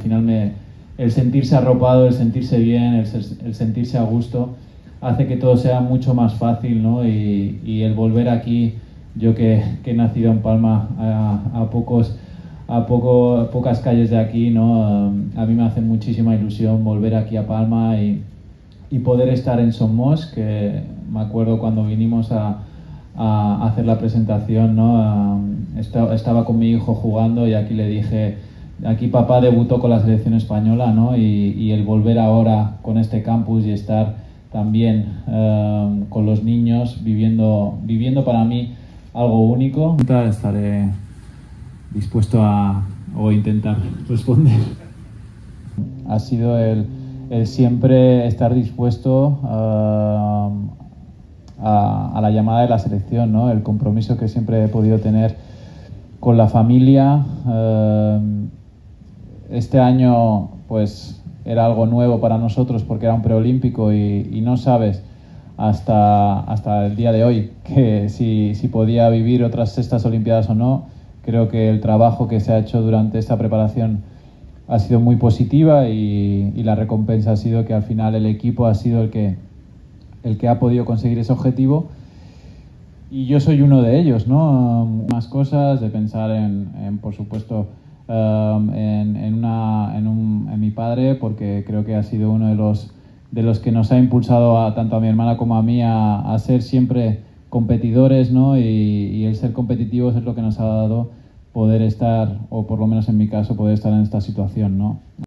final el sentirse arropado, el sentirse bien, el sentirse a gusto, hace que todo sea mucho más fácil, ¿no? Y el volver aquí, yo que he nacido en Palma, pocas calles de aquí, ¿no? A mí me hace muchísima ilusión volver aquí a Palma y poder estar en Somos, que me acuerdo cuando vinimos a hacer la presentación, ¿no? Estaba con mi hijo jugando y aquí le dije, aquí papá debutó con la selección española, ¿no? Y el volver ahora con este campus y estar también con los niños viviendo para mí algo único. Estaré dispuesto o intentar responder. Ha sido el siempre estar dispuesto a la llamada de la selección, ¿no? El compromiso que siempre he podido tener con la familia. Este año pues era algo nuevo para nosotros porque era un preolímpico y no sabes hasta el día de hoy que si podía vivir otras estas Olimpiadas o no. Creo que el trabajo que se ha hecho durante esta preparación ha sido muy positiva y la recompensa ha sido que al final el equipo ha sido el que ha podido conseguir ese objetivo y yo soy uno de ellos, ¿no? Más cosas, de pensar por supuesto, en mi padre, porque creo que ha sido uno de los que nos ha impulsado tanto a mi hermana como a mí a ser siempre competidores, ¿no? Y el ser competitivos es lo que nos ha dado poder estar, o por lo menos en mi caso, poder estar en esta situación, ¿no?